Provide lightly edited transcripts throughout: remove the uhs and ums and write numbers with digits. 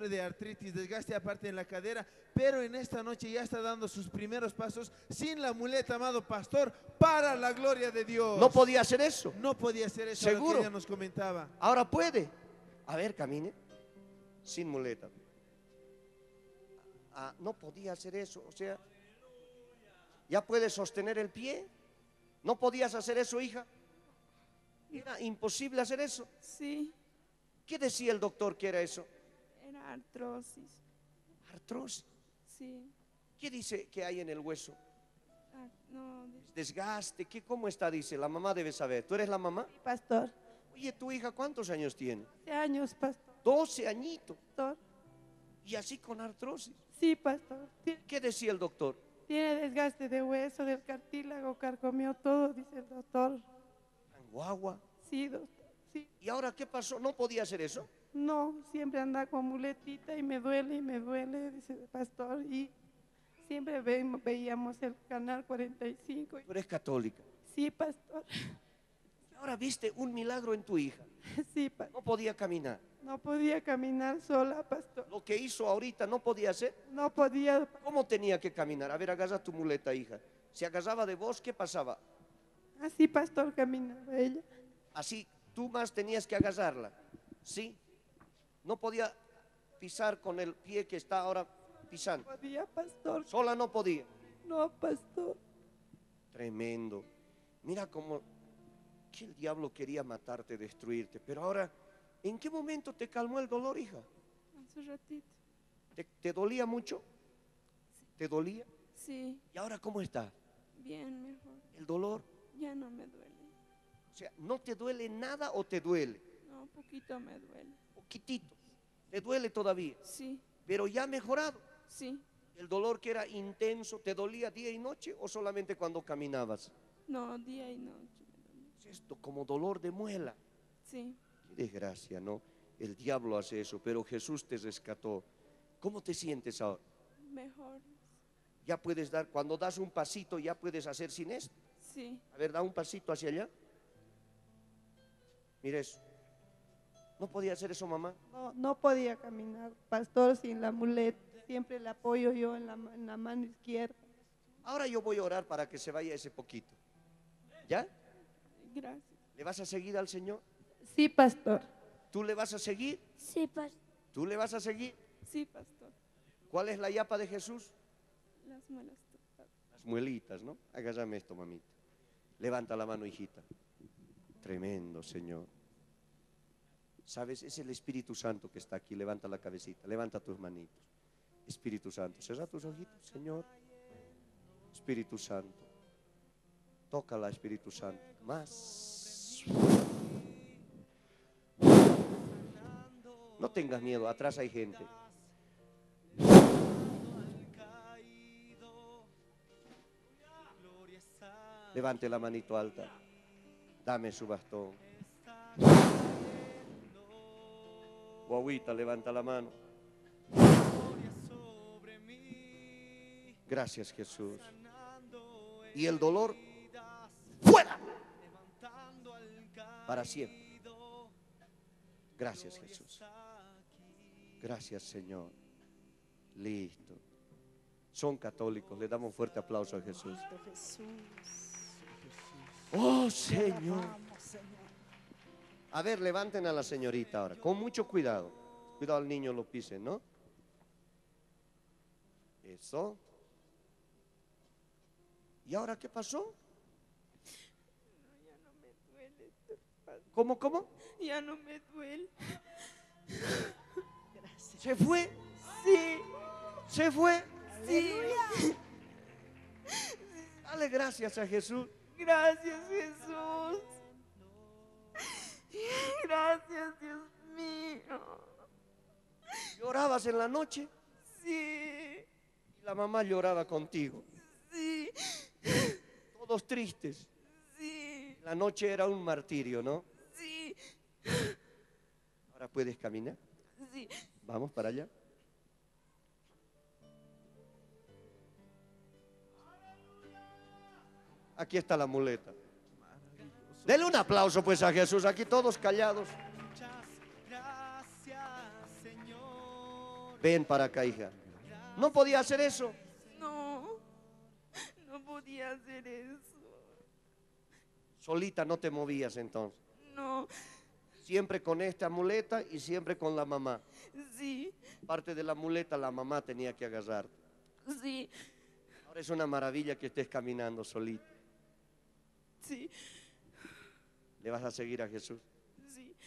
sufre de artritis, desgaste aparte en la cadera, pero en esta noche ya está dando sus primeros pasos sin la muleta, amado pastor, para la gloria de Dios. No podía hacer eso. No podía hacer eso, lo Seguro. que ella nos comentaba. Ahora puede. A ver, camine. Sin muleta. No podía hacer eso. O sea, ya puede sostener el pie. ¿No podías hacer eso, hija? Era imposible hacer eso. Sí, ¿Qué decía el doctor que era eso? era artrosis. Artrosis. Sí. ¿Qué dice que hay en el hueso? No, Desgaste. ¿Cómo está? Dice. La mamá debe saber. ¿Tú eres la mamá? pastor. Oye, ¿tu hija cuántos años tiene? 12 años, pastor. 12 añitos. Pastor. Y así con artrosis. Sí, pastor. ¿Qué decía el doctor? Tiene desgaste de hueso, del cartílago, carcomió todo, dice el doctor. Guagua. Sí, doctor. Sí. ¿Y ahora qué pasó? ¿No podía hacer eso? No, siempre anda con muletita y me duele, dice el pastor. Y siempre veíamos el canal 45. Tú eres católica. Sí, pastor. Y ahora viste un milagro en tu hija. Sí, pastor. No podía caminar. No podía caminar sola, pastor. Lo que hizo ahorita no podía hacer. No podía. ¿Cómo tenía que caminar? A ver, agarra tu muleta, hija. Se agarraba de vos, ¿qué pasaba? Así, pastor, caminaba ella. Así, tú más tenías que agarrarla. ¿Sí? No podía pisar con el pie que está ahora pisando. No podía, pastor. Sola no podía. No, pastor. Tremendo. Mira cómo que el diablo quería matarte, destruirte. Pero ahora, ¿en qué momento te calmó el dolor, hija? Hace ratito. ¿Te dolía mucho? ¿Te dolía? Sí, ¿Y ahora cómo está? bien, mejor. ¿El dolor? Ya no me duele. O sea, ¿no te duele nada o te duele? No, un poquito me duele. Poquitito. ¿Te duele todavía? Sí, Pero ya ha mejorado. sí. ¿El dolor que era intenso, te dolía día y noche o solamente cuando caminabas? No, día y noche me duele. Es esto como dolor de muela. Sí, Qué desgracia, ¿no? El diablo hace eso, pero Jesús te rescató. ¿Cómo te sientes ahora? mejor. Ya puedes dar, cuando das un pasito, ya puedes hacer sin esto. Sí, A ver, da un pasito hacia allá. Mira eso. ¿No podía hacer eso, mamá? no podía caminar, pastor, sin la muleta. Siempre le apoyo yo en la mano izquierda. Ahora yo voy a orar para que se vaya ese poquito. ¿Ya? Gracias. ¿Le vas a seguir al Señor? Sí, pastor. ¿Tú le vas a seguir? Sí, pastor. ¿Tú le vas a seguir? Sí, pastor. ¿Cuál es la yapa de Jesús? Las muelas tocadas. Las muelitas, ¿no? Agárrame esto, mamita. Levanta la mano, hijita. Tremendo, Señor. ¿Sabes? Es el Espíritu Santo que está aquí. Levanta la cabecita, levanta tus manitos. Espíritu Santo, cierra tus ojitos, Señor. Espíritu Santo. Tócala, Espíritu Santo. Más. No tengas miedo, atrás hay gente. Levante la manito alta. Dame su bastón. Guaguita, levanta la mano. Gracias, Jesús. Y el dolor, fuera. Para siempre. Gracias, Jesús. Gracias, Señor. Listo. Son católicos. Le damos un fuerte aplauso a Jesús. Oh, Señor. A ver, levanten a la señorita ahora. Con mucho cuidado. Cuidado al niño, lo pisen, ¿no? Eso. ¿Y ahora qué pasó? Ya no me duele. ¿Cómo? Ya no me duele. ¿Se fue? Sí, ¿Se fue? sí. Dale gracias a Jesús. Gracias, Jesús. Gracias, Dios mío. ¿Llorabas en la noche? Sí, Y la mamá lloraba contigo. sí, Todos tristes. sí, La noche era un martirio, ¿no? sí, Ahora puedes caminar. sí. Vamos para allá. Aquí está la muleta. Dele un aplauso pues a Jesús. Aquí todos callados. Muchas gracias, Señor. Ven para acá, hija. No podía hacer eso. No, no podía hacer eso. Solita no te movías entonces. No, Siempre con esta muleta y siempre con la mamá. sí, Parte de la muleta la mamá tenía que agarrarte. sí, Ahora es una maravilla que estés caminando solita. sí, ¿Le vas a seguir a Jesús? sí.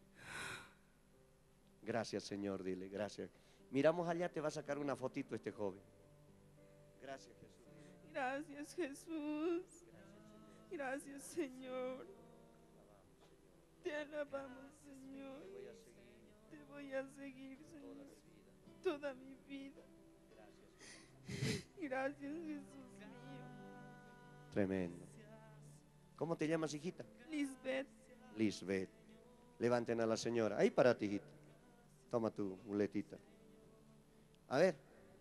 Gracias, Señor, dile, gracias. Miramos allá, te va a sacar una fotito este joven. Gracias, Jesús. Gracias, Jesús. Gracias, Señor. Te alabamos, Señor. Te voy a seguir, Señor, toda mi vida. Gracias, Jesús mío. Tremendo. ¿Cómo te llamas, hijita? Lisbeth, Lisbeth. Levanten a la señora. Ahí para ti, hijita. Toma tu muletita. A ver.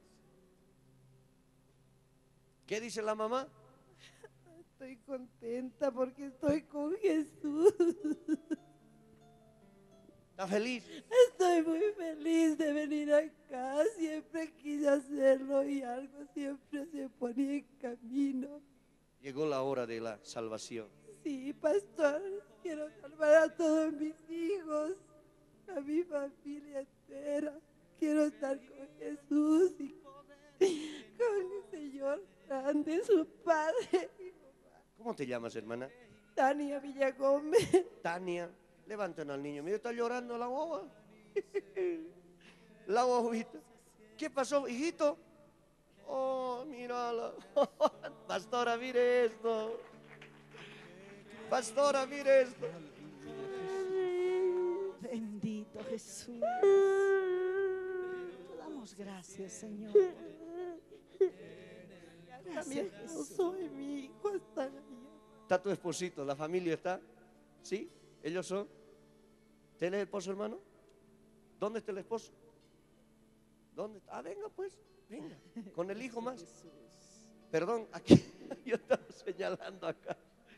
¿Qué dice la mamá? estoy contenta porque estoy con Jesús. ¿Está feliz? Estoy muy feliz de venir acá. Siempre quise hacerlo y algo siempre se ponía en camino. Llegó la hora de la salvación. Sí, pastor, quiero salvar a todos mis hijos, a mi familia entera. Quiero estar con Jesús y con el Señor grande, su Padre. ¿Cómo te llamas, hermana? Tania Villagómez. Tania. Levanten al niño. Mira, está llorando la boba. La bobita. ¿Qué pasó, hijito? Oh, mírala. Pastora, mire esto. Pastora, mire esto. Bendito Jesús. Te damos gracias, Señor. Mi Gracias, esposo y mi hijo están allá. ¿Está tu esposito? ¿La familia está? ¿Sí? ¿Ellos son? ¿Usted es el esposo, hermano? ¿Dónde está el esposo? ¿Dónde está? Ah, venga pues, venga. Con el hijo más. Perdón, aquí yo estaba señalando acá.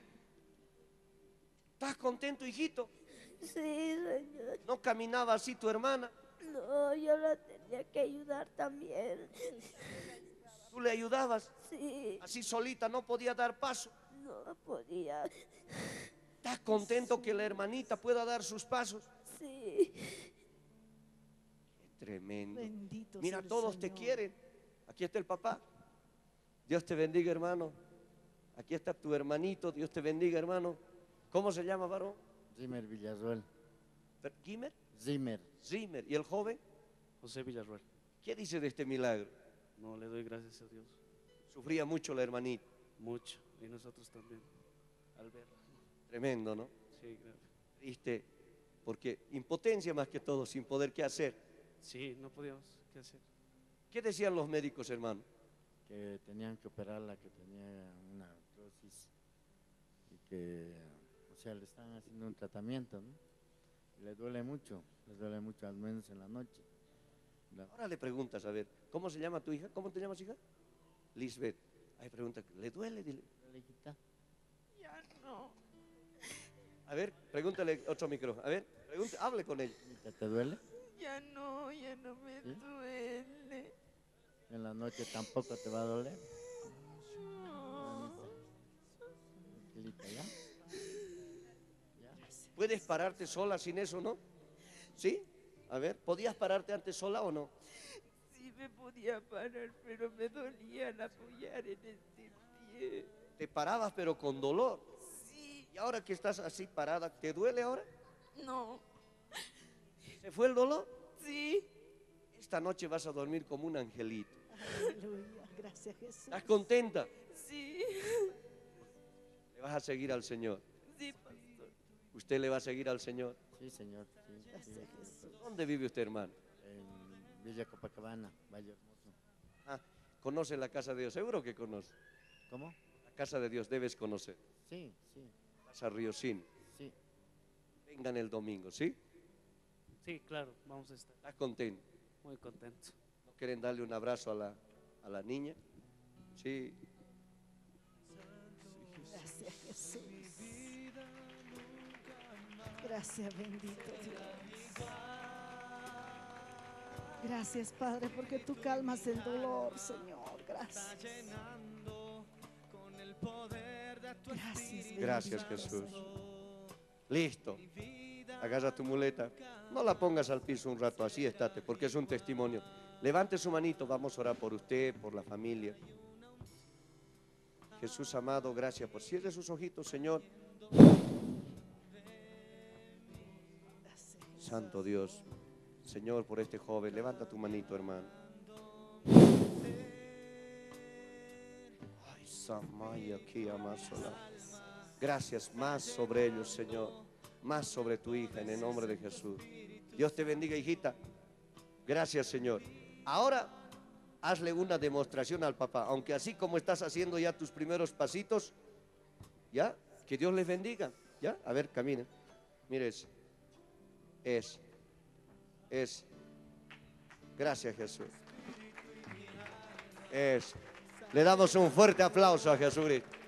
¿Estás contento, hijito? Sí, señor. ¿No caminaba así tu hermana? No, yo la tenía que ayudar también. ¿Tú le ayudabas? Sí, Así solita no podía dar paso. no podía. ¿Estás contento que la hermanita pueda dar sus pasos? Sí, Qué tremendo. Bendito Mira, sea el todos te Señor. quieren. Aquí está el papá. Dios te bendiga, hermano. Aquí está tu hermanito. Dios te bendiga, hermano. ¿Cómo se llama, varón? Zimmer Villarruel. ¿Gimer? Zimmer. Zimmer. ¿Y el joven? José Villarruel. ¿Qué dice de este milagro? No, le doy gracias a Dios. Sufría mucho la hermanita. Mucho. Y nosotros también. Al verla. Tremendo, ¿no? Sí, gracias. Triste. Porque impotencia más que todo, sin poder qué hacer. Sí, no podíamos. ¿Qué hacer? ¿Qué decían los médicos, hermano? Que tenían que operarla, que tenía una artrosis y que, o sea, le están haciendo un tratamiento, ¿no? Y le duele mucho, al menos en la noche. Ahora le preguntas, a ver, ¿cómo se llama tu hija? ¿Cómo te llamas, hija? Lisbeth. Ahí pregunta, ¿le duele? Dile. Hijita. Ya no. A ver, pregúntale otro micrófono. A ver, hable con ella. Hijita, ¿te duele? Ya no me ¿Sí? duele. En la noche tampoco te va a doler. No. Tranquilita, ¿ya? ¿Puedes pararte sola sin eso, no? ¿Sí? A ver, ¿podías pararte antes sola o no? Sí me podía parar, pero me dolía al apoyar en este pie. Te parabas pero con dolor. Sí, Y ahora que estás así parada, ¿te duele ahora? no, ¿Se fue el dolor? sí. Esta noche vas a dormir como un angelito. Aleluya. Gracias, Jesús. ¿Estás contenta? Sí, Le vas a seguir al Señor. sí, pastor. ¿Usted le va a seguir al Señor? Sí, señor. Sí, Gracias, Jesús. ¿Dónde vive usted, hermano? En Villa Copacabana, Valle Hermoso. Ah, conoce la casa de Dios. Seguro que conoce. ¿Cómo? La casa de Dios debes conocer. Sí, sí, Casa Riosín. sí. Vengan el domingo, ¿sí? Sí, claro, vamos a estar ¿Estás contento? muy contentos. ¿No quieren darle un abrazo a la niña? Sí. Gracias, Jesús. Gracias, bendito Dios. Gracias, Padre, porque tú calmas el dolor, Señor. Gracias. Gracias. Gracias, bendito Jesús. Señor. Listo. Agarra tu muleta. No la pongas al piso un rato, así estate, porque es un testimonio. Levante su manito, vamos a orar por usted, por la familia. Jesús amado, gracias por cierre sus ojitos, Señor. Santo Dios, Señor, por este joven, levanta tu manito, hermano. Ay, Samaya, aquí amasola. Gracias más sobre ellos, Señor, más sobre tu hija, en el nombre de Jesús. Dios te bendiga, hijita. Gracias, Señor. Ahora hazle una demostración al papá, aunque así como estás haciendo ya tus primeros pasitos, ya, que Dios les bendiga, ya, a ver, camina. Mire eso. Es. Gracias, Jesús. Le damos un fuerte aplauso a Jesucristo.